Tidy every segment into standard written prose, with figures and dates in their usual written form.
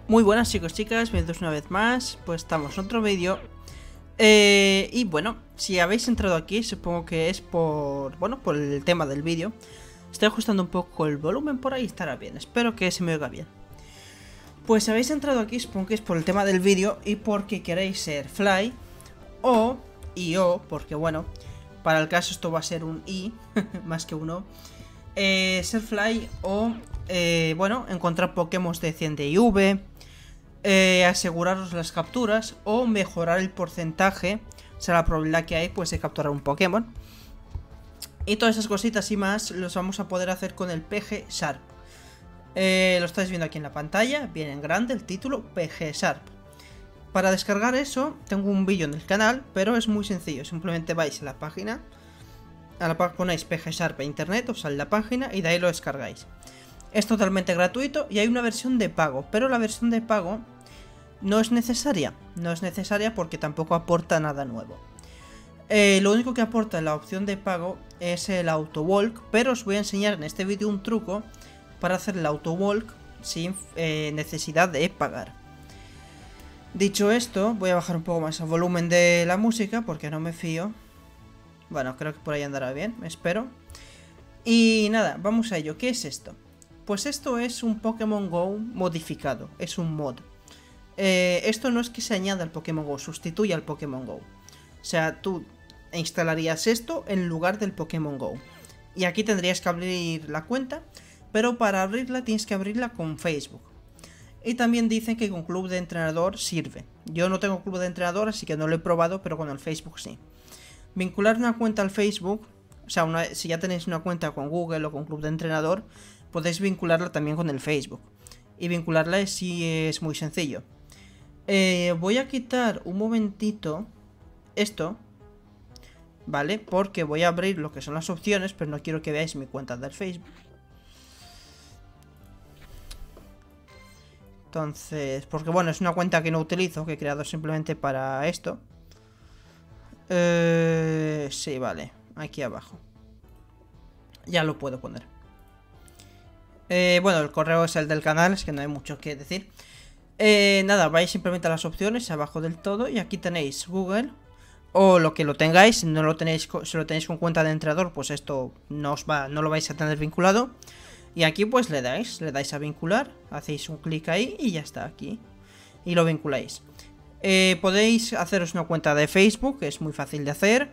Muy buenas chicos, chicas, bienvenidos una vez más. Pues estamos en otro vídeo. Y bueno, si habéis entrado aquí, supongo que es por el tema del vídeo. Estoy ajustando un poco el volumen, por ahí estará bien. Espero que se me oiga bien. Pues si habéis entrado aquí, supongo que es por el tema del vídeo y porque queréis ser Fly o IO, porque bueno, para el caso esto va a ser un I más que un O. Ser Fly o, bueno, encontrar Pokémon de 100 de IV, aseguraros las capturas o mejorar el porcentaje, o sea, la probabilidad que hay pues de capturar un Pokémon. Y todas esas cositas y más los vamos a poder hacer con el PG Sharp. Lo estáis viendo aquí en la pantalla, bien en grande el título PG Sharp. Para descargar eso tengo un vídeo en el canal, pero es muy sencillo, simplemente vais a la página, ponéis PG Sharp en internet, os sale la página y de ahí lo descargáis. Es totalmente gratuito y hay una versión de pago, pero la versión de pago no es necesaria porque tampoco aporta nada nuevo. Lo único que aporta la opción de pago es el autowalk, pero os voy a enseñar en este vídeo un truco para hacer el autowalk sin necesidad de pagar. Dicho esto, voy a bajar un poco más el volumen de la música porque no me fío. Bueno, creo que por ahí andará bien, espero. Y nada, vamos a ello. ¿Qué es esto? Pues esto es un Pokémon GO modificado, es un mod. Esto no es que se añada al Pokémon GO, sustituye al Pokémon GO. O sea, tú instalarías esto en lugar del Pokémon GO. Y aquí tendrías que abrir la cuenta, pero para abrirla tienes que abrirla con Facebook. Y también dicen que con club de entrenador sirve. Yo no tengo club de entrenador, así que no lo he probado, pero con el Facebook sí. Vincular una cuenta al Facebook, o sea, si ya tenéis una cuenta con Google o con club de entrenador, podéis vincularla también con el Facebook. Y vincularla sí es muy sencillo. Voy a quitar un momentito esto, ¿vale? Porque voy a abrir lo que son las opciones, pero no quiero que veáis mi cuenta del Facebook. Entonces, porque bueno, es una cuenta que no utilizo, que he creado simplemente para esto. Sí, vale, aquí abajo. Ya lo puedo poner. Bueno, el correo es el del canal, es que no hay mucho que decir. Nada, vais simplemente a las opciones, abajo del todo, y aquí tenéis Google. O lo que lo tengáis, si no lo tenéis, si lo tenéis con cuenta de entrenador, pues esto no lo vais a tener vinculado. Y aquí pues le dais a vincular, hacéis un clic ahí y ya está aquí. Y lo vinculáis. Podéis haceros una cuenta de Facebook, que es muy fácil de hacer.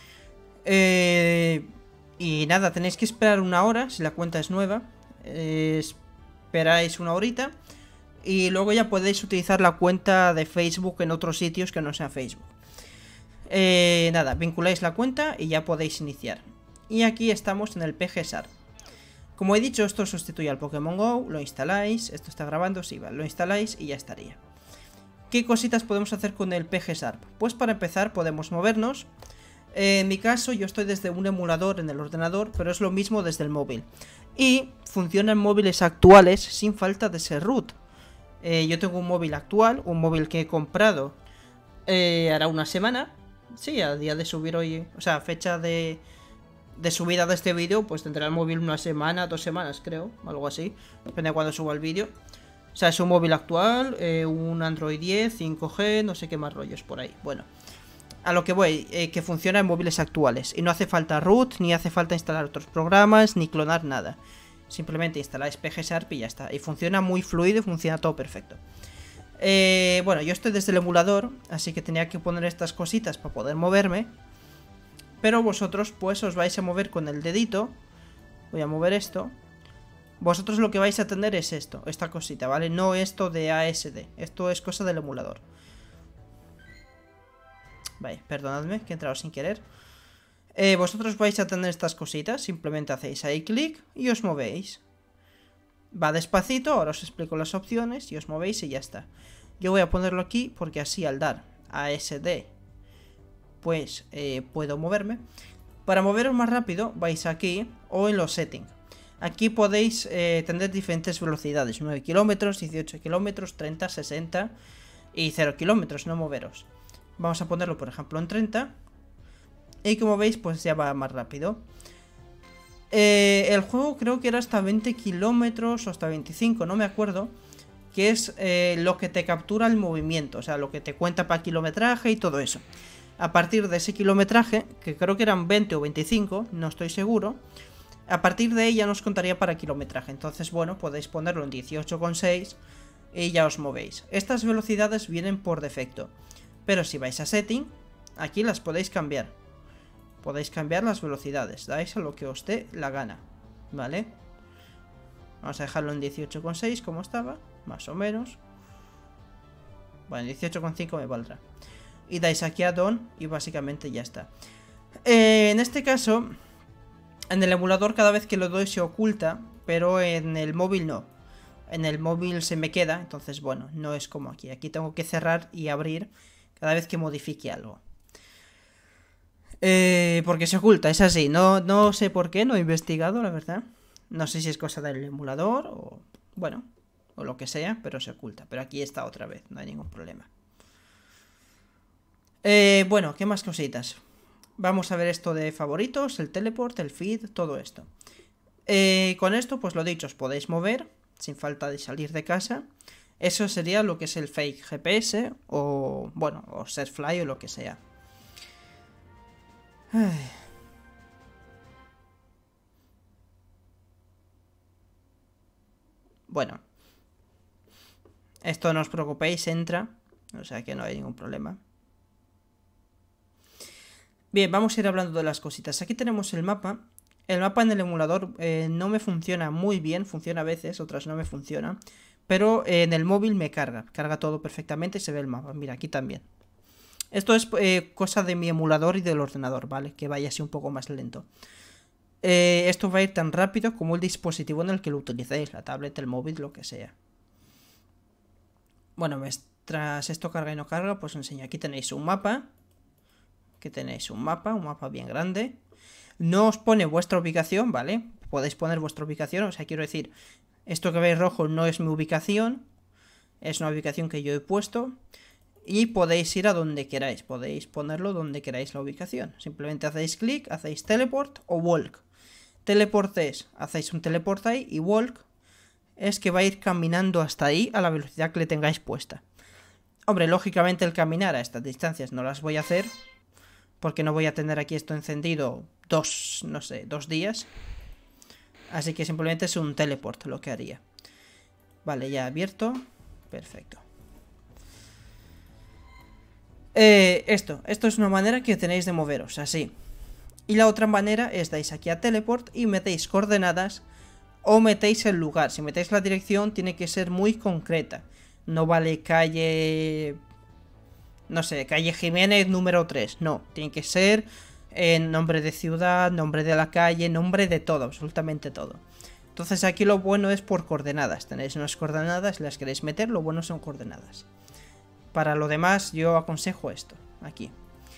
Y nada, tenéis que esperar una hora si la cuenta es nueva. Esperáis una horita. Y luego ya podéis utilizar la cuenta de Facebook en otros sitios que no sea Facebook. Nada, vinculáis la cuenta y ya podéis iniciar. Y aquí estamos en el PG Sharp. Como he dicho, esto sustituye al Pokémon GO, lo instaláis, esto está grabando, sí, vale, lo instaláis y ya estaría. ¿Qué cositas podemos hacer con el PG Sharp? Pues para empezar podemos movernos. En mi caso yo estoy desde un emulador en el ordenador, pero es lo mismo desde el móvil. Y funciona en móviles actuales sin falta de ser root. Yo tengo un móvil actual, un móvil que he comprado hará una semana. Sí, a día de subir hoy, o sea, fecha de subida de este vídeo, pues tendrá el móvil una semana, 2 semanas creo, algo así, depende de cuando suba el vídeo. O sea, es un móvil actual, un Android 10, 5G, no sé qué más rollos por ahí. Bueno, a lo que voy, que funciona en móviles actuales. Y no hace falta root, ni hace falta instalar otros programas, ni clonar nada. Simplemente instaláis PG Sharp y ya está. Y funciona muy fluido y funciona todo perfecto. Bueno, yo estoy desde el emulador, así que tenía que poner estas cositas para poder moverme. Pero vosotros pues os vais a mover con el dedito. Voy a mover esto. Vosotros lo que vais a tener es esto, esta cosita, ¿vale? No esto de ASD, esto es cosa del emulador. Vale, perdonadme que he entrado sin querer. Vosotros vais a tener estas cositas, simplemente hacéis ahí clic y os movéis. Va despacito, ahora os explico las opciones y os movéis y ya está. Yo voy a ponerlo aquí porque así al dar ASD pues puedo moverme. Para moveros más rápido vais aquí o en los settings. Aquí podéis tener diferentes velocidades, 9 kilómetros, 18 kilómetros, 30, 60 y 0 kilómetros, no moveros. Vamos a ponerlo por ejemplo en 30 y como veis pues ya va más rápido. El juego creo que era hasta 20 kilómetros o hasta 25, no me acuerdo. que es lo que te captura el movimiento, o sea, lo que te cuenta para kilometraje y todo eso. A partir de ese kilometraje, que creo que eran 20 o 25, no estoy seguro, a partir de ahí ya nos contaría para kilometraje. Entonces, bueno, podéis ponerlo en 18,6 y ya os movéis. Estas velocidades vienen por defecto, pero si vais a setting, aquí las podéis cambiar. Podéis cambiar las velocidades, dais a lo que os dé la gana, ¿vale? Vamos a dejarlo en 18,6 como estaba, más o menos. Bueno, 18,5 me valdrá. Y dais aquí a Done y básicamente ya está. En este caso, en el emulador cada vez que lo doy se oculta, pero en el móvil no. En el móvil se me queda, entonces bueno, no es como aquí. Aquí tengo que cerrar y abrir cada vez que modifique algo. Porque se oculta, es así. No sé por qué, no he investigado, la verdad. No sé si es cosa del emulador o... bueno, o lo que sea, pero se oculta. Pero aquí está otra vez, no hay ningún problema. Bueno, ¿qué más cositas? Vamos a ver esto de favoritos, el teleport, el feed, todo esto. Con esto, pues lo dicho, os podéis mover sin falta de salir de casa. Eso sería lo que es el fake GPS o, bueno, o Setfly o lo que sea. Ay. Bueno, esto no os preocupéis, entra, o sea que no hay ningún problema. Bien, vamos a ir hablando de las cositas. Aquí tenemos el mapa. El mapa en el emulador no me funciona muy bien, funciona a veces, otras no me funciona. Pero en el móvil me carga todo perfectamente y se ve el mapa. Mira, aquí también. Esto es cosa de mi emulador y del ordenador, ¿vale? Que vaya así un poco más lento. Esto va a ir tan rápido como el dispositivo en el que lo utilicéis, la tablet, el móvil, lo que sea. Bueno, mientras esto carga y no carga, pues os enseño. Aquí tenéis un mapa. Aquí tenéis un mapa bien grande. No os pone vuestra ubicación, ¿vale? Podéis poner vuestra ubicación, o sea, quiero decir, esto que veis rojo no es mi ubicación, es una ubicación que yo he puesto. Y podéis ir a donde queráis, podéis ponerlo donde queráis la ubicación. Simplemente hacéis clic, hacéis teleport o walk. Teleport es, hacéis un teleport ahí, y walk es que va a ir caminando hasta ahí a la velocidad que le tengáis puesta. Hombre, lógicamente el caminar a estas distancias no las voy a hacer, porque no voy a tener aquí esto encendido no sé, 2 días. Así que simplemente es un teleport lo que haría. Vale, ya abierto. Perfecto. Esto es una manera que tenéis de moveros, así. Y la otra manera es dais aquí a teleport y metéis coordenadas o metéis el lugar. Si metéis la dirección tiene que ser muy concreta. No vale calle... no sé, calle Jiménez número 3. No, tiene que ser nombre de ciudad, nombre de la calle, nombre de todo, absolutamente todo. Entonces aquí lo bueno es por coordenadas. Tenéis unas coordenadas, las queréis meter, lo bueno son coordenadas. Para lo demás yo aconsejo esto, aquí.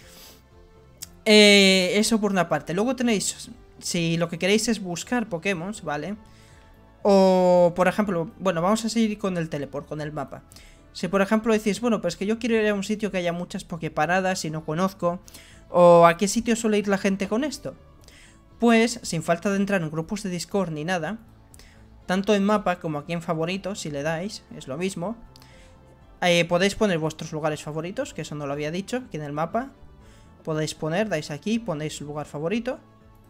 Eso por una parte. Luego tenéis, si lo que queréis es buscar Pokémon, ¿vale? O, por ejemplo, bueno, vamos a seguir con el teleport, con el mapa. Si por ejemplo decís, bueno, pues que yo quiero ir a un sitio que haya muchas Poképaradas y no conozco, o a qué sitio suele ir la gente con esto, pues, sin falta de entrar en grupos de Discord ni nada, tanto en mapa como aquí en favoritos, si le dais, es lo mismo. Podéis poner vuestros lugares favoritos, que eso no lo había dicho, aquí en el mapa. Podéis poner, dais aquí, ponéis lugar favorito.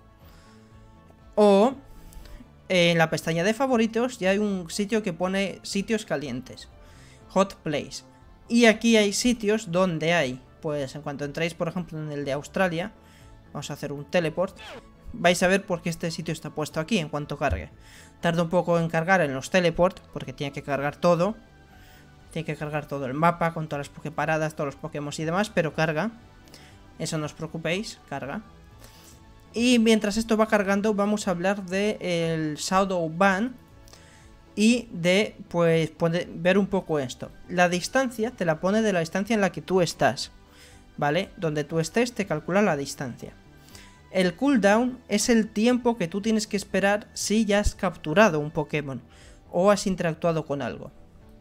O en la pestaña de favoritos ya hay un sitio que pone sitios calientes, Hot Place. Y aquí hay sitios donde hay, pues en cuanto entréis por ejemplo en el de Australia, vamos a hacer un teleport, vais a ver por qué este sitio está puesto aquí en cuanto cargue. Tarda un poco en cargar en los teleport, porque tiene que cargar todo. Tiene que cargar todo el mapa, con todas las Poképaradas, todos los Pokémon y demás, pero carga. Eso no os preocupéis, carga. Y mientras esto va cargando, vamos a hablar del Shadow Ban. Y de, pues, ver un poco esto. La distancia te la pone de la distancia en la que tú estás, ¿vale? Donde tú estés te calcula la distancia. El cooldown es el tiempo que tú tienes que esperar si ya has capturado un Pokémon o has interactuado con algo.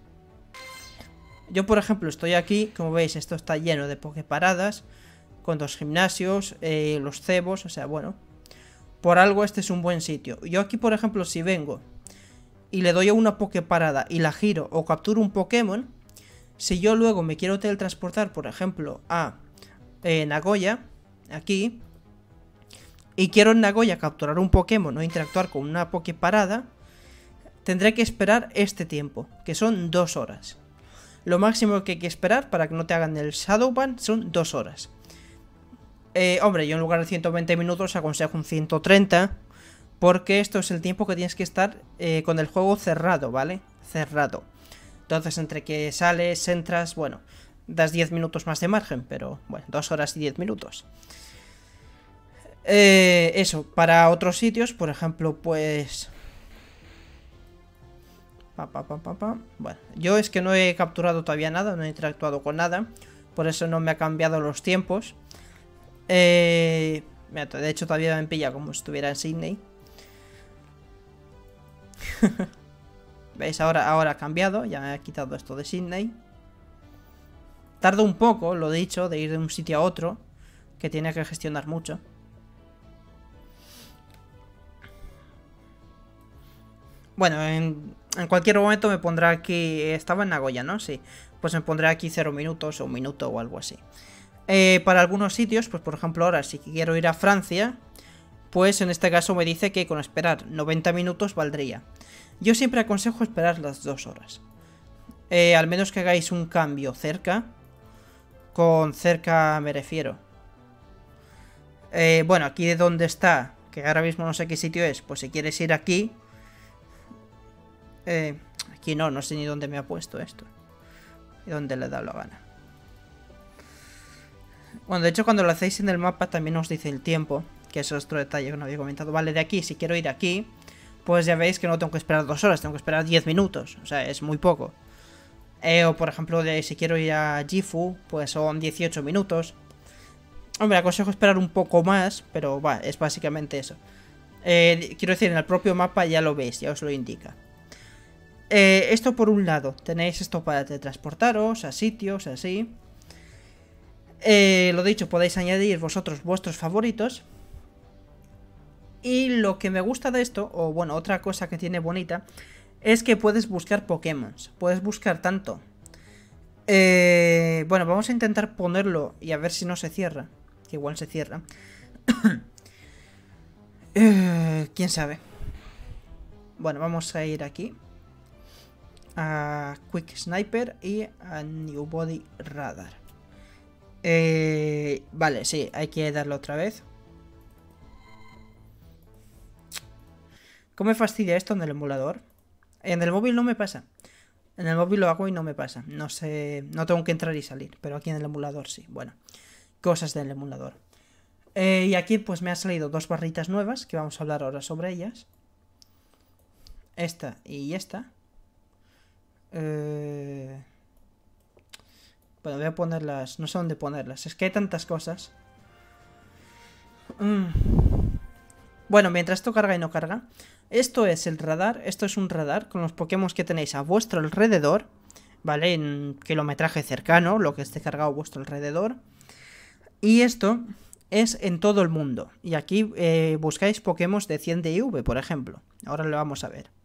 Yo, por ejemplo, estoy aquí, como veis, esto está lleno de Poképaradas, con 2 gimnasios, los cebos, o sea, bueno, por algo este es un buen sitio. Yo aquí, por ejemplo, si vengo y le doy a una Poképarada y la giro o capturo un Pokémon, si yo luego me quiero teletransportar, por ejemplo, a Nagoya, aquí, y quiero en Nagoya capturar un Pokémon o interactuar con una Poképarada, tendré que esperar este tiempo, que son 2 horas. Lo máximo que hay que esperar para que no te hagan el Shadowban son 2 horas. Hombre, yo en lugar de 120 minutos aconsejo un 130, porque esto es el tiempo que tienes que estar con el juego cerrado, ¿vale? Cerrado. Entonces, entre que sales, entras, bueno, das 10 minutos más de margen, pero bueno, 2 horas y 10 minutos. Eso, para otros sitios, por ejemplo, pues... Bueno, yo es que no he capturado todavía nada, no he interactuado con nada, por eso no me ha cambiado los tiempos. Mira, de hecho todavía me pilla como si estuviera en Sydney. ¿Veis? Ahora ha cambiado, ya me ha quitado esto de Sydney. Tarda un poco, lo dicho, de ir de un sitio a otro, que tiene que gestionar mucho. Bueno, en cualquier momento me pondrá aquí... Estaba en Nagoya, ¿no? Sí. Pues me pondrá aquí 0 minutos o 1 minuto o algo así. Para algunos sitios, pues por ejemplo ahora si quiero ir a Francia, pues en este caso me dice que con esperar 90 minutos valdría. Yo siempre aconsejo esperar las 2 horas. Al menos que hagáis un cambio cerca. Con cerca me refiero. Bueno, aquí de donde está, que ahora mismo no sé qué sitio es, pues si quieres ir aquí... aquí no sé ni dónde me ha puesto esto. Y dónde le he dado la gana. Bueno, de hecho cuando lo hacéis en el mapa también os dice el tiempo, que eso es otro detalle que no había comentado. Vale, de aquí, si quiero ir aquí, pues ya veis que no tengo que esperar 2 horas, tengo que esperar 10 minutos. O sea, es muy poco. O por ejemplo, si quiero ir a Gifu, pues son 18 minutos. Hombre, aconsejo esperar un poco más, pero va, es básicamente eso. Quiero decir, en el propio mapa ya lo veis, ya os lo indica. Esto por un lado, tenéis esto para teletransportaros a sitios, así. Lo dicho, podéis añadir vosotros vuestros favoritos. Y lo que me gusta de esto, o bueno, otra cosa que tiene bonita, es que puedes buscar Pokémon. Puedes buscar tanto. Bueno, vamos a intentar ponerlo y a ver si no se cierra. Que igual se cierra. ¿Quién sabe? Bueno, vamos a ir aquí. A Quick Sniper y a New Body Radar. Vale, sí, hay que darlo otra vez. ¿Cómo me fastidia esto en el emulador? En el móvil no me pasa. En el móvil lo hago y no me pasa. No sé, no tengo que entrar y salir. Pero aquí en el emulador sí. Bueno, cosas del emulador. Y aquí pues me han salido 2 barritas nuevas, que vamos a hablar ahora sobre ellas. Esta y esta. Bueno, voy a ponerlas. No sé dónde ponerlas. Es que hay tantas cosas. Bueno, mientras esto carga y no carga. Esto es el radar. Esto es un radar con los Pokémon que tenéis a vuestro alrededor. ¿Vale? En kilometraje cercano. Lo que esté cargado a vuestro alrededor. Y esto es en todo el mundo. Y aquí buscáis Pokémon de 100 de IV, por ejemplo. Ahora lo vamos a ver.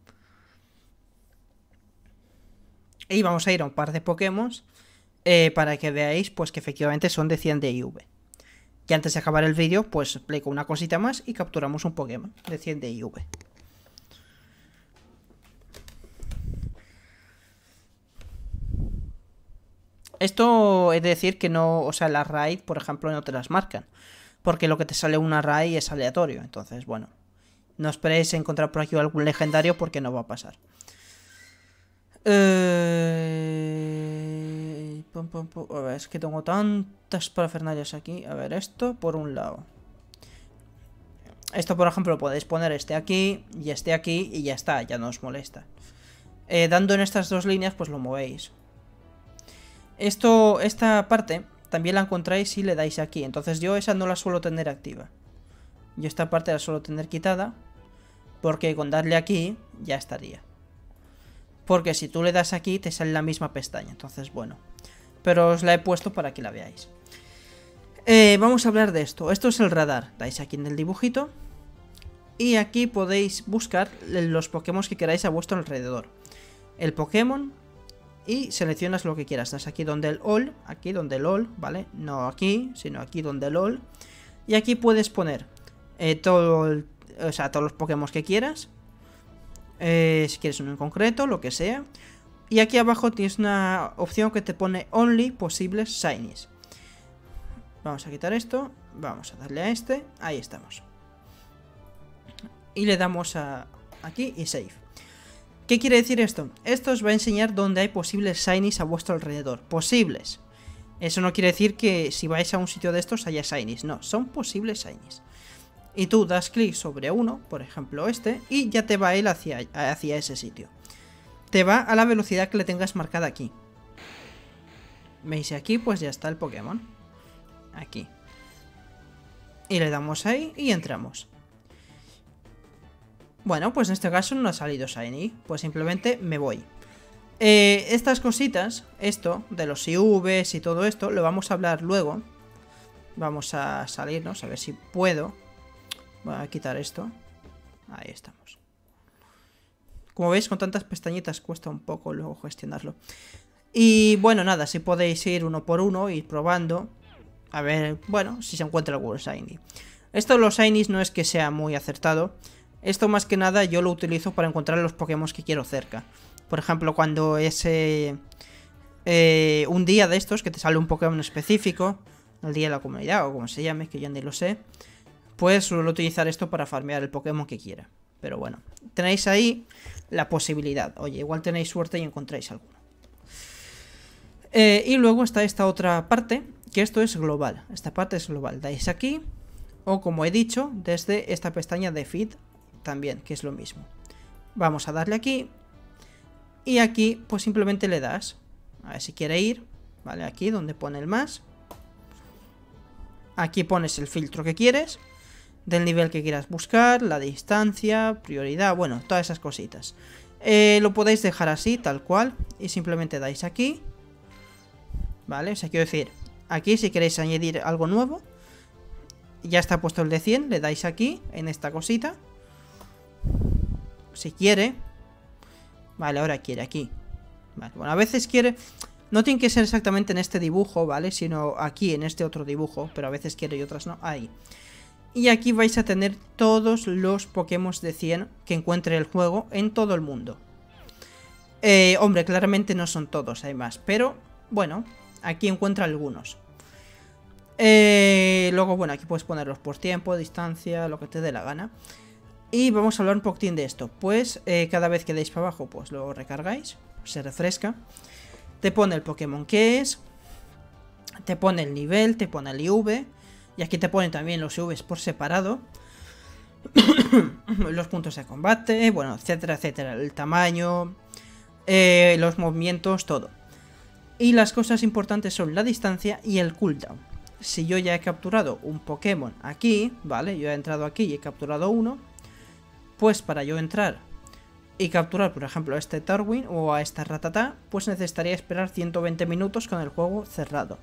Y vamos a ir a un par de Pokémon para que veáis pues que efectivamente son de 100 de IV. Y antes de acabar el vídeo, pues explico una cosita más y capturamos un Pokémon de 100 de IV. Esto es decir que no, o sea, las raid, por ejemplo, no te las marcan. Porque lo que te sale una raid es aleatorio. Entonces, bueno, no esperéis encontrar por aquí algún legendario porque no va a pasar. A ver, es que tengo tantas parafernalias aquí. A ver, esto por un lado. Esto, por ejemplo, podéis poner este aquí y ya está, ya no os molesta. Dando en estas 2 líneas, pues lo movéis. Esta parte también la encontráis si le dais aquí. Entonces yo esa no la suelo tener activa. Yo esta parte la suelo tener quitada, porque con darle aquí ya estaría. Porque si tú le das aquí te sale la misma pestaña. Entonces bueno, pero os la he puesto para que la veáis. Vamos a hablar de esto. Esto es el radar. Dais aquí en el dibujito Y aquí podéis buscar los Pokémon que queráis a vuestro alrededor. El Pokémon y seleccionas lo que quieras. Estás aquí donde el all, ¿vale? No aquí, sino aquí donde el all. Y aquí puedes poner todos los Pokémon que quieras. Si quieres uno en concreto, lo que sea. Y aquí abajo tienes una opción que te pone Only posibles Shinies. Vamos a quitar esto. Vamos a darle a este. Ahí estamos. Y le damos a aquí y Save. ¿Qué quiere decir esto? Esto os va a enseñar dónde hay posibles Shinies a vuestro alrededor. Posibles. Eso no quiere decir que si vais a un sitio de estos haya Shinies. No, son posibles Shinies. Y tú das clic sobre uno, por ejemplo este, y ya te va él hacia ese sitio. Te va a la velocidad que le tengas marcada aquí. ¿Veis? Aquí pues ya está el Pokémon. Aquí. Y le damos ahí y entramos. Bueno, pues en este caso no ha salido Shiny. Pues simplemente me voy. Estas cositas, esto de los IVs y todo esto, lo vamos a hablar luego. Vamos a salirnos, a ver si puedo. Voy a quitar esto. Ahí estamos. Como veis, con tantas pestañitas cuesta un poco luego gestionarlo. Y bueno, nada, si podéis ir uno por uno, ir probando. A ver, bueno, si se encuentra algún Shiny. Esto de los Shinies no es que sea muy acertado. Esto más que nada yo lo utilizo para encontrar los Pokémon que quiero cerca. Por ejemplo, cuando es un día de estos que te sale un Pokémon específico, el día de la comunidad o como se llame, que yo ni lo sé, pues suelo utilizar esto para farmear el Pokémon que quiera. Pero bueno, tenéis ahí la posibilidad. Oye, igual tenéis suerte y encontráis alguno. Y luego está esta otra parte, que esto es global. Esta parte es global. Dais aquí, o como he dicho, desde esta pestaña de feed también, que es lo mismo. Vamos a darle aquí. Y aquí, pues simplemente le das. A ver si quiere ir. Vale, aquí donde pone el más. Aquí pones el filtro que quieres. Del nivel que quieras buscar, la distancia, prioridad, bueno, todas esas cositas. Lo podéis dejar así, tal cual. Y simplemente dais aquí. Vale, o sea, quiero decir, aquí si queréis añadir algo nuevo. Ya está puesto el de 100, le dais aquí, en esta cosita. Si quiere. Vale, ahora quiere aquí. Vale, bueno, a veces quiere... No tiene que ser exactamente en este dibujo, ¿vale? Sino aquí, en este otro dibujo. Pero a veces quiere y otras no. Ahí. Y aquí vais a tener todos los Pokémon de 100 que encuentre el juego en todo el mundo. Hombre, claramente no son todos, hay más. Pero, bueno, aquí encuentra algunos. Luego, bueno, aquí puedes ponerlos por tiempo, distancia, lo que te dé la gana. Y vamos a hablar un poquitín de esto. Pues cada vez que deis para abajo, pues lo recargáis, se refresca. Te pone el Pokémon que es. Te pone el nivel, te pone el IV. Y aquí te ponen también los IVs por separado. Los puntos de combate, bueno, etcétera, etcétera. El tamaño, los movimientos, todo. Y las cosas importantes son la distancia y el cooldown. Si yo ya he capturado un Pokémon aquí, ¿vale? Yo he entrado aquí y he capturado uno. Pues para yo entrar y capturar, por ejemplo, a este Tarwin o a esta Rattata, pues necesitaría esperar 120 minutos con el juego cerrado.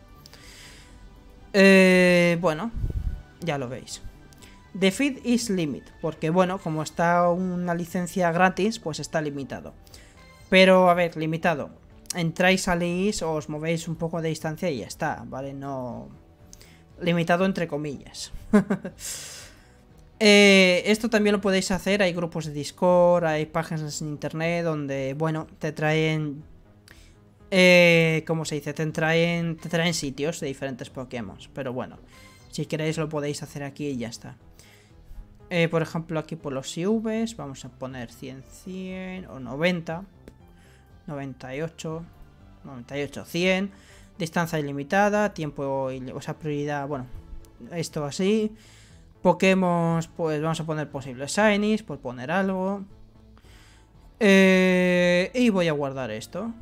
Bueno, ya lo veis. The feed is limit, porque bueno, como está una licencia gratis, pues está limitado. Pero, a ver, limitado. Entráis, salís, os movéis un poco de distancia y ya está, ¿vale? No... Limitado entre comillas. Esto también lo podéis hacer, hay grupos de Discord, hay páginas en internet donde, bueno, te traen... ¿cómo se dice? Te traen sitios de diferentes Pokémon. Pero bueno, si queréis lo podéis hacer aquí y ya está. Por ejemplo, aquí por los IVs vamos a poner 100, 100 o 90, 98, 98, 100. Distancia ilimitada, tiempo, o sea, prioridad, bueno, esto así. Pokémon, pues vamos a poner posibles Shinies, por poner algo. Y voy a guardar esto.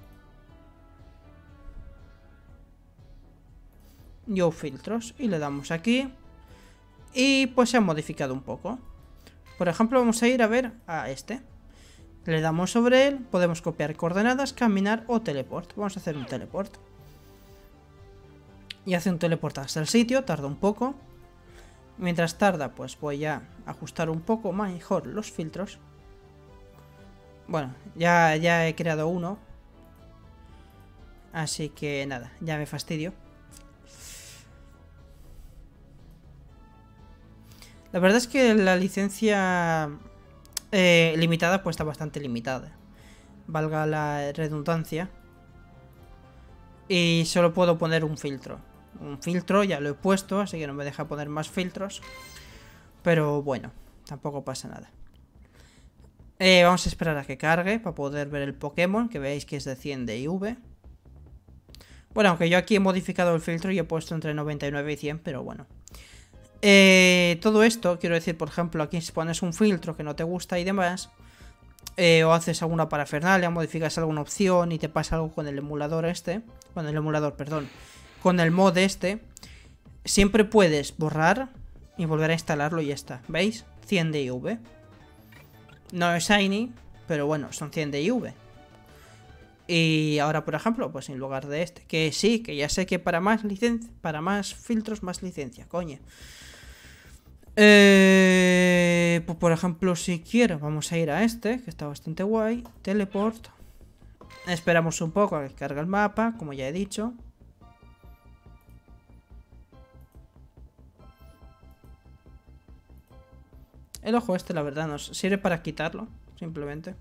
Yo filtros y le damos aquí. Y pues se ha modificado un poco. Por ejemplo, vamos a ir a ver a este. Le damos sobre él, podemos copiar coordenadas, caminar o teleport. Vamos a hacer un teleport. Y hace un teleport hasta el sitio, tarda un poco. Mientras tarda, pues voy a ajustar un poco mejor los filtros. Bueno, ya he creado uno. Así que nada, ya me fastidio. La verdad es que la licencia limitada pues está bastante limitada. Valga la redundancia. Y solo puedo poner un filtro. Un filtro ya lo he puesto, así que no me deja poner más filtros. Pero bueno, tampoco pasa nada. Vamos a esperar a que cargue para poder ver el Pokémon, que veáis que es de 100 de IV. Bueno, aunque yo aquí he modificado el filtro y he puesto entre 99 y 100, pero bueno. Todo esto, quiero decir, por ejemplo, aquí si pones un filtro que no te gusta y demás, o haces alguna parafernalia, modificas alguna opción y te pasa algo con el emulador este, con el emulador, perdón, con el mod este, siempre puedes borrar y volver a instalarlo y ya está. ¿Veis? 100 de IV. No es Shiny, pero bueno, son 100 de IV. Y ahora, por ejemplo, pues en lugar de este, que sí, que ya sé que para más licencia, para más filtros, más licencia, coño. Pues por ejemplo, si quiero, vamos a ir a este, que está bastante guay. Teleport. Esperamos un poco a que cargue el mapa, como ya he dicho. El ojo este, la verdad, nos sirve para quitarlo, simplemente.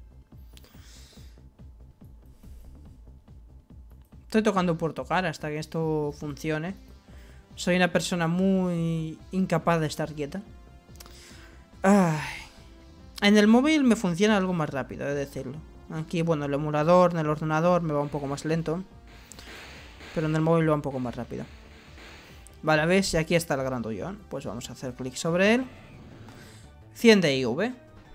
Estoy tocando por tocar hasta que esto funcione. Soy una persona muy incapaz de estar quieta. Ay. En el móvil me funciona algo más rápido, he de decirlo. Aquí, bueno, el emulador, en el ordenador me va un poco más lento. Pero en el móvil va un poco más rápido. Vale, ¿ves? Y aquí está el grandullón. Pues vamos a hacer clic sobre él. 100 de IV.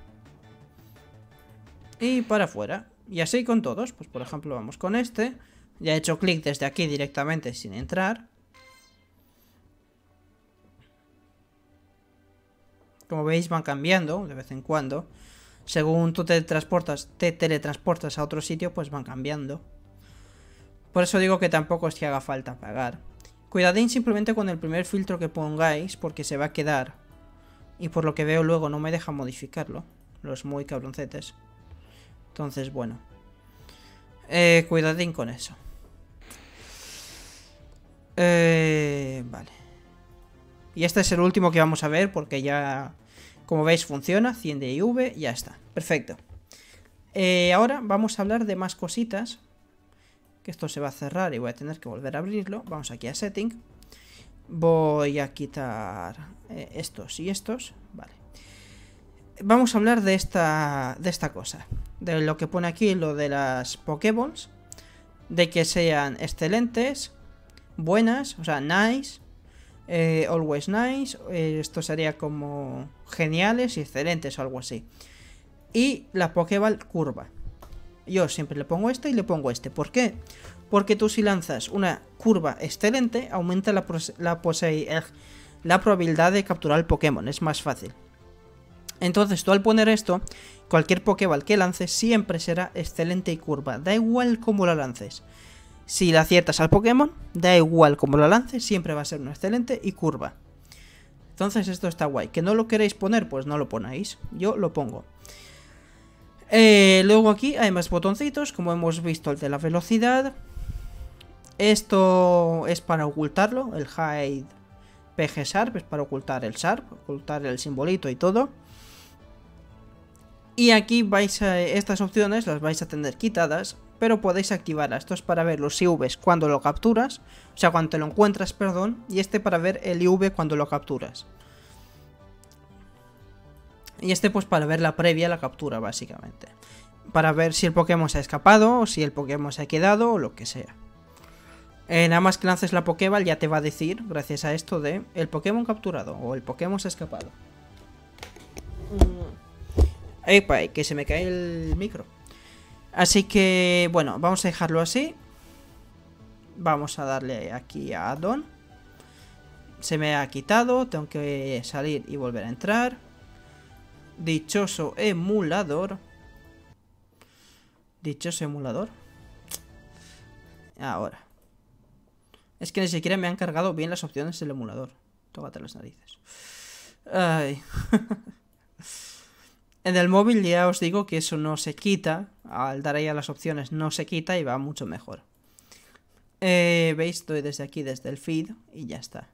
Y para afuera. Y así con todos. Pues por ejemplo vamos con este. Ya he hecho clic desde aquí directamente sin entrar. Como veis van cambiando de vez en cuando. Según tú te teletransportas a otro sitio, pues van cambiando. Por eso digo que tampoco es que haga falta pagar. Cuidadín simplemente con el primer filtro que pongáis, porque se va a quedar. Y por lo que veo luego no me deja modificarlo. Los muy cabroncetes. Entonces, bueno. Cuidadín con eso. Vale. Y este es el último que vamos a ver porque ya, como veis, funciona. 100 de IV, ya está. Perfecto. Ahora vamos a hablar de más cositas. Que esto se va a cerrar y voy a tener que volver a abrirlo. Vamos aquí a Setting. Voy a quitar estos y estos. Vale. Vamos a hablar de esta cosa. De lo que pone aquí, lo de las Pokéballs. De que sean excelentes, buenas, o sea, nice, always nice. Esto sería como geniales y excelentes o algo así. Y la Pokéball curva. Yo siempre le pongo este y le pongo este. ¿Por qué? Porque tú si lanzas una curva excelente, aumenta la probabilidad de capturar el Pokémon. Es más fácil. Entonces tú al poner esto, cualquier Pokéball que lances siempre será excelente y curva. Da igual cómo la lances. Si la aciertas al Pokémon, da igual cómo la lances, siempre va a ser una excelente y curva. Entonces esto está guay. ¿Que no lo queréis poner? Pues no lo ponéis. Yo lo pongo. Luego aquí hay más botoncitos, como hemos visto el de la velocidad. Esto es para ocultarlo, el Hide PG Sharp es para ocultar el Sharp, ocultar el simbolito y todo. Y aquí vais a, estas opciones las vais a tener quitadas, pero podéis activarlas. Esto es para ver los IVs cuando lo capturas, o sea, cuando te lo encuentras, perdón, y este para ver el IV cuando lo capturas. Y este pues para ver la previa a la captura, básicamente. Para ver si el Pokémon se ha escapado, o si el Pokémon se ha quedado, o lo que sea. Nada más que lances la Pokéball ya te va a decir, gracias a esto, de el Pokémon capturado, o el Pokémon se ha escapado. Epa, que se me cae el micro. Así que, bueno, vamos a dejarlo así. Vamos a darle aquí a Add-on. Se me ha quitado, tengo que salir y volver a entrar. Dichoso emulador. Dichoso emulador. Ahora. Es que ni siquiera me han cargado bien las opciones del emulador. Tócate las narices. Ay. En el móvil ya os digo que eso no se quita. Al dar ahí a las opciones no se quita y va mucho mejor. ¿Veis? Doy desde aquí, desde el feed y ya está.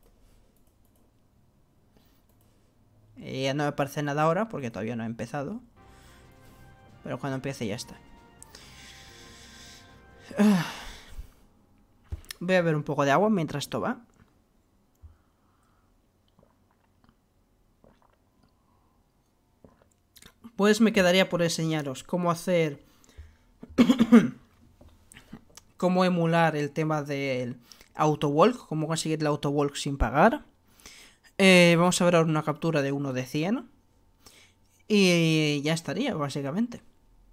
Ya no me aparece nada ahora porque todavía no he empezado. Pero cuando empiece ya está. Voy a beber un poco de agua mientras esto va. Pues me quedaría por enseñaros cómo hacer... cómo emular el tema del autowalk, cómo conseguir el autowalk sin pagar. Vamos a ver ahora una captura de 1 de 100. Y ya estaría, básicamente.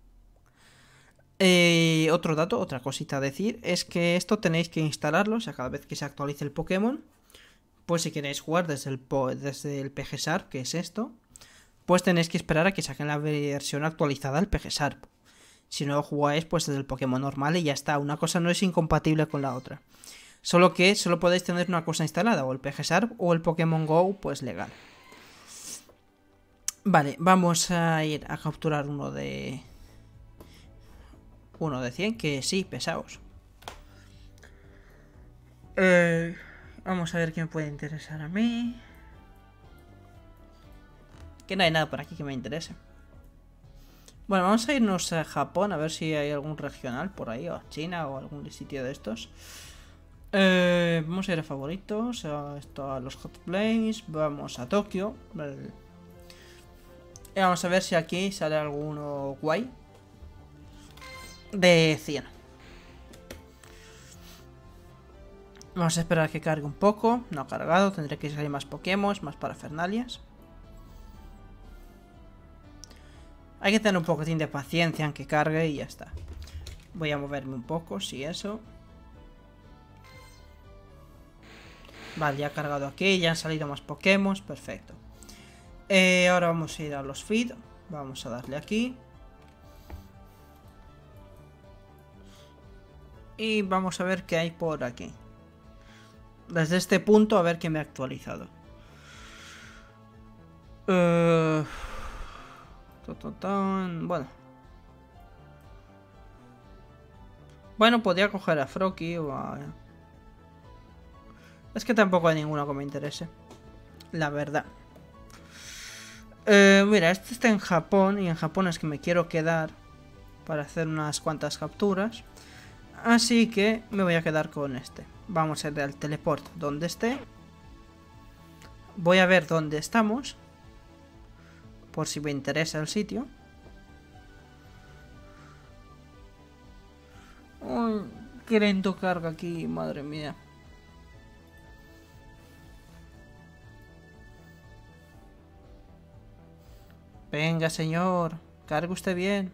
Otro dato, otra cosita a decir, es que esto tenéis que instalarlo, o sea, cada vez que se actualice el Pokémon, pues si queréis jugar desde el PGSharp, que es esto, pues tenéis que esperar a que saquen la versión actualizada del PGSharp. Si no lo jugáis, pues desde el Pokémon normal y ya está. Una cosa no es incompatible con la otra. Solo que solo podéis tener una cosa instalada, o el PGSharp o el Pokémon Go, pues legal. Vale, vamos a ir a capturar uno de 100, que sí, pesaos. Vamos a ver qué me puede interesar a mí. Que no hay nada por aquí que me interese. Bueno, vamos a irnos a Japón a ver si hay algún regional por ahí, o a China o algún sitio de estos. Vamos a ir a favoritos, a los hot plays, vamos a Tokio. Y vamos a ver si aquí sale alguno guay. De 100. Vamos a esperar a que cargue un poco. No ha cargado, tendré que salir más Pokémon, más parafernalias. Hay que tener un poquitín de paciencia en que cargue y ya está. Voy a moverme un poco, sí, eso. Vale, ya ha cargado aquí, ya han salido más Pokémon, perfecto. Ahora vamos a ir a los feed. Vamos a darle aquí. Y vamos a ver qué hay por aquí. Desde este punto a ver qué me ha actualizado. Bueno, podría coger a Froakie o a... Es que tampoco hay ninguno que me interese. La verdad. Mira, este está en Japón. Y en Japón es que me quiero quedar para hacer unas cuantas capturas. Así que me voy a quedar con este. Vamos a ir al teleport donde esté. Voy a ver dónde estamos. Por si me interesa el sitio. Uy, qué lento carga aquí, madre mía. Venga, señor. Cargue usted bien.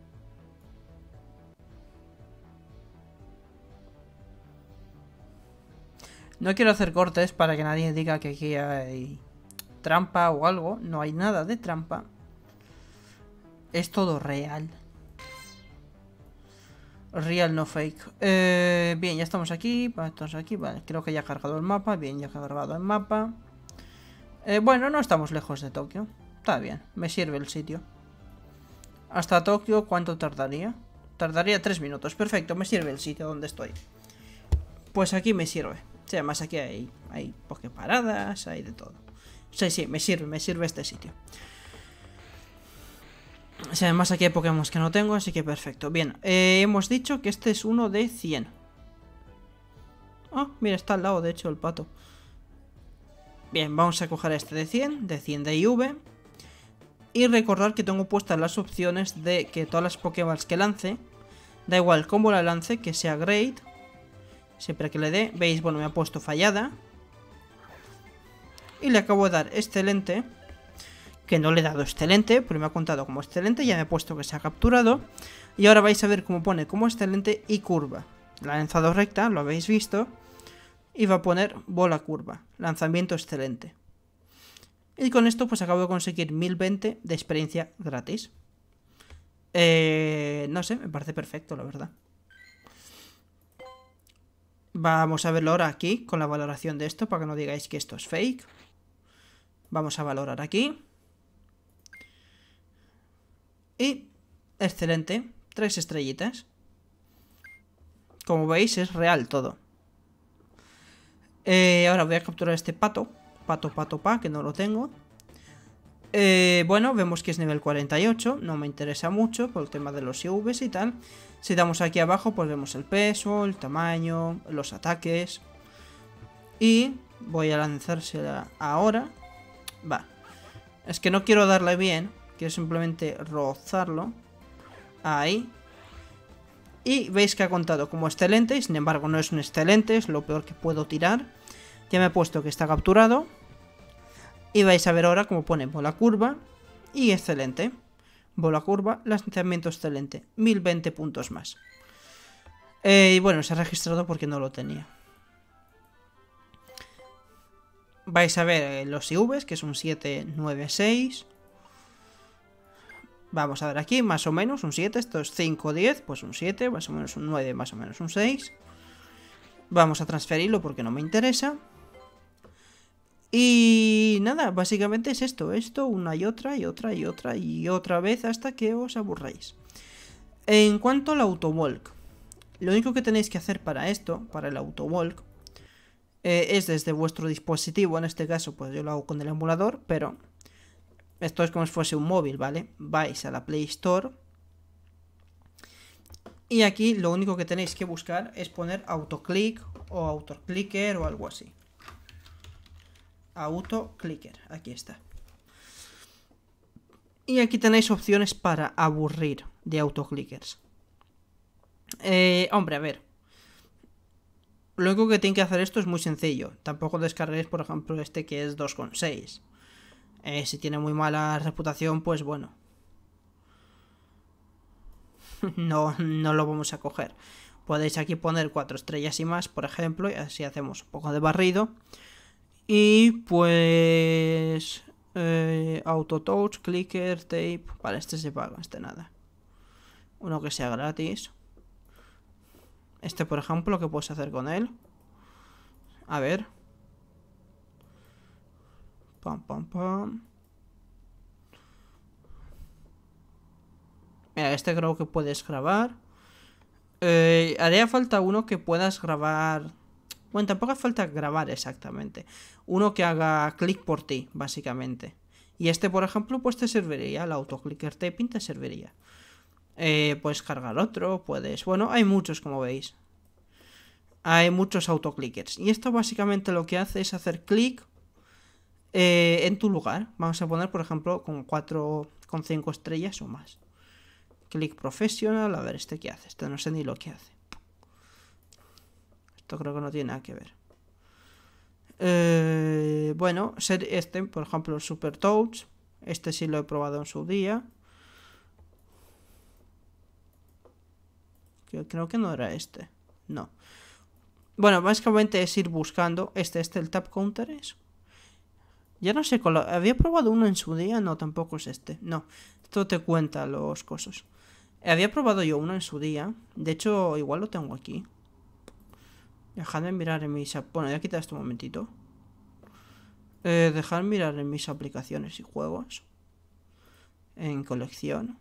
No quiero hacer cortes para que nadie diga que aquí hay trampa o algo. No hay nada de trampa. Es todo real. Real, no fake. Bien, ya estamos aquí. Estamos aquí. Vale, creo que ya ha cargado el mapa. Bien, ya ha cargado el mapa. Bueno, no estamos lejos de Tokio. Está bien, me sirve el sitio. Hasta Tokio, ¿cuánto tardaría? Tardaría 3 minutos. Perfecto, me sirve el sitio donde estoy. Pues aquí me sirve. Sí, además aquí hay poképaradas, hay de todo. Sí, me sirve este sitio. O sea, además aquí hay Pokémon que no tengo, así que perfecto. Bien, hemos dicho que este es uno de 100. Ah, mira, está al lado, de hecho, el pato. Bien, vamos a coger este de 100 de IV. Y recordar que tengo puestas las opciones de que todas las Pokémon que lance, da igual cómo la lance, que sea Great. Siempre que le dé, veis, bueno, me ha puesto fallada. Y le acabo de dar excelente. Que no le he dado excelente, pero me ha contado como excelente. Ya me he puesto que se ha capturado. Y ahora vais a ver cómo pone como excelente y curva. La ha lanzado recta, lo habéis visto. Y va a poner bola curva. Lanzamiento excelente. Y con esto pues acabo de conseguir 1020 de experiencia gratis. No sé, me parece perfecto, la verdad. Vamos a verlo ahora aquí, con la valoración de esto, para que no digáis que esto es fake. Vamos a valorar aquí. Y excelente, 3 estrellitas. Como veis es real todo. Ahora voy a capturar este pato. Pato, que no lo tengo. Bueno, vemos que es nivel 48. No me interesa mucho por el tema de los IVs y tal. Si damos aquí abajo, pues vemos el peso, el tamaño, los ataques. Y voy a lanzársela ahora. Va. Es que no quiero darle bien. Quiero simplemente rozarlo. Ahí. Y veis que ha contado como excelente. Sin embargo, no es un excelente. Es lo peor que puedo tirar. Ya me he puesto que está capturado. Y vais a ver ahora cómo pone bola curva. Y excelente. Bola curva, lanzamiento excelente. 1020 puntos más. Y bueno, se ha registrado porque no lo tenía. Vais a ver los IVs, que es un 7, 9, 6. Vamos a ver aquí, más o menos un 7. Esto es 5, 10, pues un 7, más o menos un 9, más o menos un 6. Vamos a transferirlo porque no me interesa. Y nada, básicamente es esto, una y otra y otra y otra y otra vez hasta que os aburráis. En cuanto al autowalk, lo único que tenéis que hacer para esto, para el autowalk, es desde vuestro dispositivo. En este caso pues yo lo hago con el emulador, pero esto es como si fuese un móvil, ¿vale? Vais a la Play Store y aquí lo único que tenéis que buscar es poner autoclick o autoclicker o algo así. Autoclicker, aquí está. Y aquí tenéis opciones para aburrir de autoclickers. Hombre, a ver. Lo único que tiene que hacer esto es muy sencillo. Tampoco descarguéis, por ejemplo, este que es 2,6. Si tiene muy mala reputación, pues bueno. no lo vamos a coger. Podéis aquí poner 4 estrellas y más, por ejemplo, y así hacemos un poco de barrido. Y pues... auto touch, clicker, tape. Vale, este se paga, este nada. Uno que sea gratis. Este, por ejemplo, ¿qué puedes hacer con él? A ver. Pam, pam, pam. Mira, este creo que puedes grabar. Haría falta uno que puedas grabar. Bueno, tampoco hace falta grabar exactamente. Uno que haga clic por ti, básicamente. Y este, por ejemplo, pues te serviría. El autoclicker taping te serviría. Puedes cargar otro, puedes... Bueno, hay muchos, como veis. Hay muchos autoclickers. Y esto básicamente lo que hace es hacer clic en tu lugar. Vamos a poner, por ejemplo, con 5 estrellas o más. Click professional. A ver, ¿este qué hace? Este no sé ni lo que hace. Esto creo que no tiene nada que ver. Bueno, este, por ejemplo, el Super Touch. Este sí lo he probado en su día. Creo que no era este. No. Bueno, básicamente es ir buscando. El Tap Counter es. Ya no sé, había probado uno en su día. No, tampoco es este. No, esto te cuenta los cosos. Había probado yo uno en su día. De hecho, igual lo tengo aquí. Dejadme mirar en mis... Bueno, voy a quitar esto un momentito. Dejad mirar en mis aplicaciones y juegos. En colección.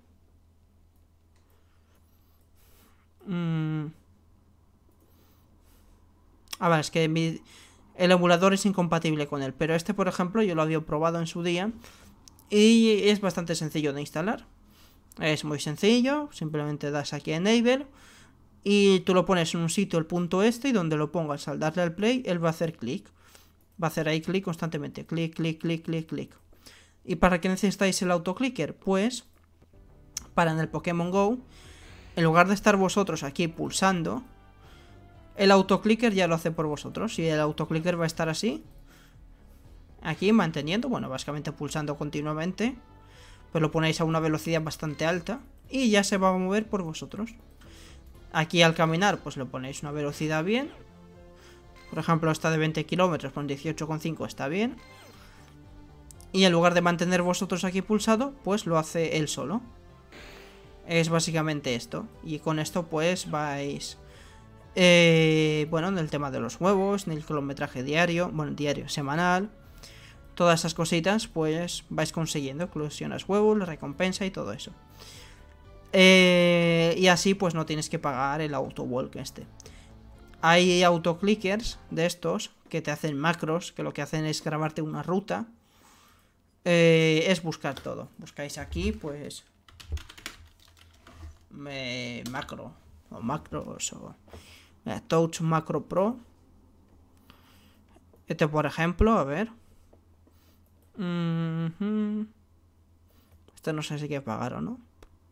A ver, es que el emulador es incompatible con él. Pero este, por ejemplo, yo lo había probado en su día. Y es bastante sencillo de instalar. Es muy sencillo. Simplemente das aquí a Enable. Y tú lo pones en un sitio, el punto este. Y donde lo pongas al darle al play, él va a hacer clic. Va a hacer ahí clic constantemente. Clic, clic, clic, clic, clic. ¿Y para qué necesitáis el autoclicker? Pues para en el Pokémon GO, en lugar de estar vosotros aquí pulsando, el autoclicker ya lo hace por vosotros. Y el autoclicker va a estar así, aquí manteniendo, bueno, básicamente pulsando continuamente. Pues lo ponéis a una velocidad bastante alta y ya se va a mover por vosotros. Aquí al caminar pues le ponéis una velocidad bien. Por ejemplo, esta de 20 kilómetros con 18,5 está bien. Y en lugar de mantener vosotros aquí pulsado, pues lo hace él solo. Es básicamente esto. Y con esto pues vais... bueno, en el tema de los huevos, en el kilometraje diario, bueno, diario, semanal. todas esas cositas, pues vais consiguiendo. Eclosionas huevos, recompensa y todo eso. Y así pues no tienes que pagar el autowalk este. Hay autoclickers de estos que te hacen macros, que lo que hacen es grabarte una ruta. Es buscar todo. Buscáis aquí, pues... macro. O macros. O... Touch Macro Pro. Este, por ejemplo, a ver. Este no sé si hay que pagar o no.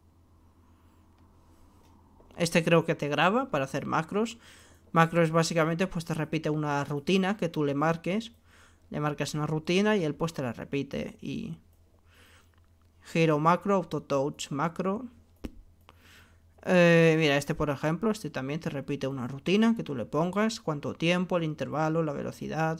Este creo que te graba para hacer macros. Macros básicamente pues te repite una rutina que tú le marques. Le marcas una rutina y él pues te la repite. Y Giro macro, auto touch macro. Mira, este por ejemplo, este también te repite una rutina que tú le pongas, cuánto tiempo, el intervalo, la velocidad.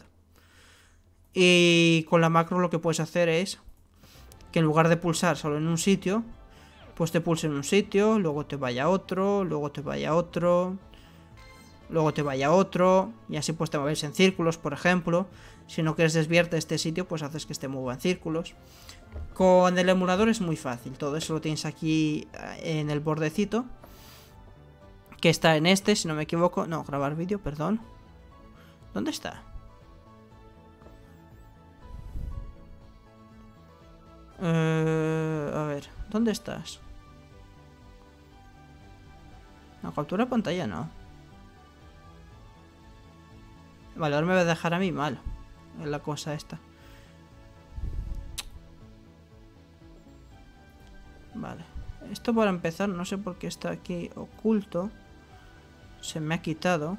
Y con la macro lo que puedes hacer es que en lugar de pulsar solo en un sitio, pues te pulse en un sitio, luego te vaya a otro, luego te vaya a otro, luego te vaya a otro, y así pues te mueves en círculos, por ejemplo. Si no quieres desviarte de este sitio, pues haces que te mueva en círculos. Con el emulador es muy fácil, todo eso lo tienes aquí en el bordecito, que está en este, si no me equivoco. No, grabar vídeo, perdón. ¿Dónde está? A ver, ¿dónde estás? La captura de pantalla no. Vale, ahora me va a dejar a mí mal. Es la cosa esta. Vale. Esto para empezar, no sé por qué está aquí oculto. Se me ha quitado.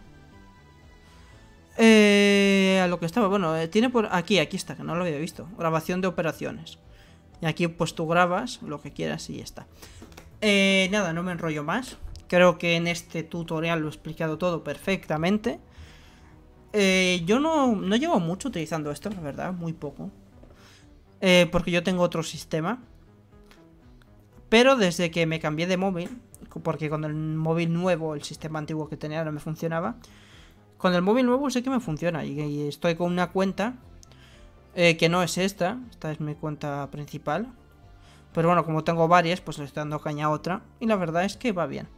A lo que estaba, bueno, tiene por aquí está, que no lo había visto. Grabación de operaciones. Y aquí pues tú grabas lo que quieras y ya está. Nada, no me enrollo más. Creo que en este tutorial lo he explicado todo perfectamente. Yo no llevo mucho utilizando esto, la verdad, muy poco. Porque yo tengo otro sistema. Pero desde que me cambié de móvil, porque con el móvil nuevo, el sistema antiguo que tenía no me funcionaba. Con el móvil nuevo sé que me funciona y estoy con una cuenta que no es esta es mi cuenta principal. Pero bueno, como tengo varias, pues le estoy dando caña a otra y la verdad es que va bien.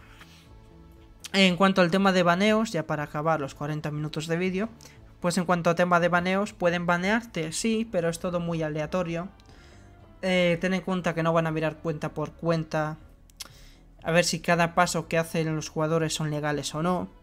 En cuanto al tema de baneos, ya para acabar los 40 minutos de vídeo, pues en cuanto al tema de baneos, pueden banearte, sí, pero es todo muy aleatorio. Ten en cuenta que no van a mirar cuenta por cuenta a ver si cada paso que hacen los jugadores son legales o no.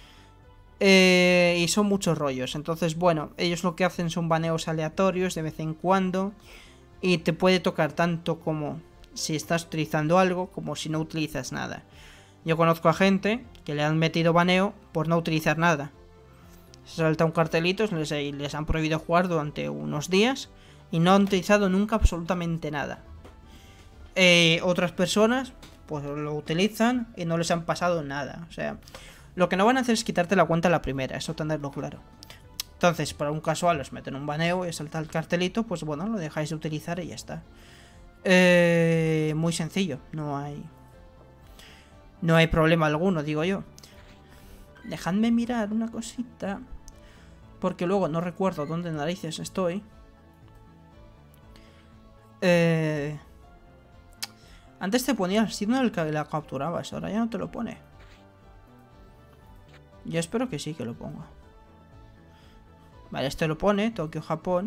Y son muchos rollos. Entonces, bueno, ellos lo que hacen son baneos aleatorios de vez en cuando. Y te puede tocar tanto como si estás utilizando algo, como si no utilizas nada. Yo conozco a gente que le han metido baneo por no utilizar nada. Se salta un cartelito, les han prohibido jugar durante unos días y no han utilizado nunca absolutamente nada. Otras personas pues lo utilizan y no les han pasado nada. O sea, lo que no van a hacer es quitarte la cuenta a la primera, eso tenerlo claro. Entonces, para un casual os meten un baneo y salta el cartelito, pues bueno, lo dejáis de utilizar y ya está. Muy sencillo, no hay problema alguno, digo yo. Dejadme mirar una cosita, porque luego no recuerdo dónde narices estoy. Antes te ponía el signo del que la capturabas, ahora ya no te lo pone. Yo espero que sí que lo ponga. Vale, este lo pone, Tokio, Japón.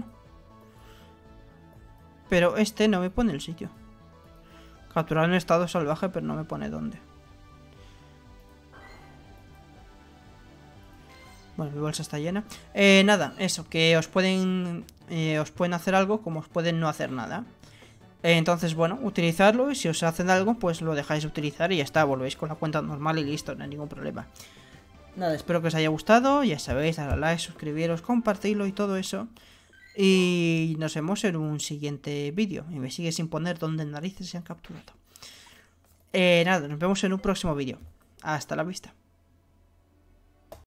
Pero este no me pone el sitio. Capturado en estado salvaje, pero no me pone dónde. Bueno, mi bolsa está llena. Nada, eso, que os pueden hacer algo como os pueden no hacer nada. Entonces, bueno, utilizarlo y si os hacen algo, pues lo dejáis de utilizar y ya está, volvéis con la cuenta normal y listo, no hay ningún problema. Nada, espero que os haya gustado, ya sabéis, darle a like, suscribiros, compartirlo y todo eso. Y nos vemos en un siguiente vídeo. Y me sigue sin poner dónde narices se han capturado. Nada, nos vemos en un próximo vídeo. Hasta la vista.